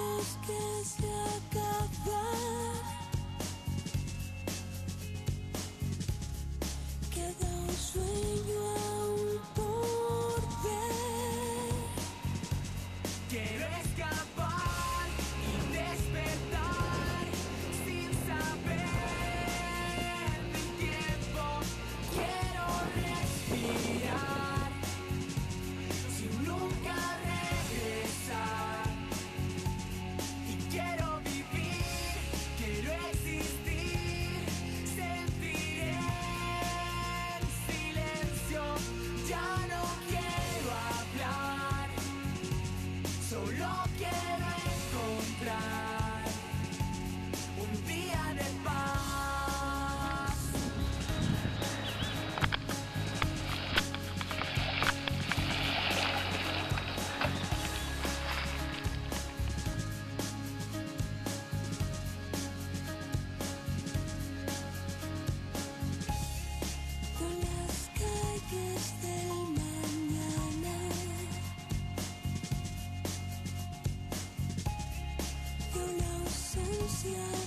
sueños que se acaban. Queda un sueño aún por ver. Quiero escapar y despertar sin saber del tiempo. Quiero respirar sin nunca regresar. Y quiero vivir, quiero existir, sentir en silencio. Ya no quiero hablar, solo quiero encontrar un día de paz. Con las calles del mañana, de una ausencia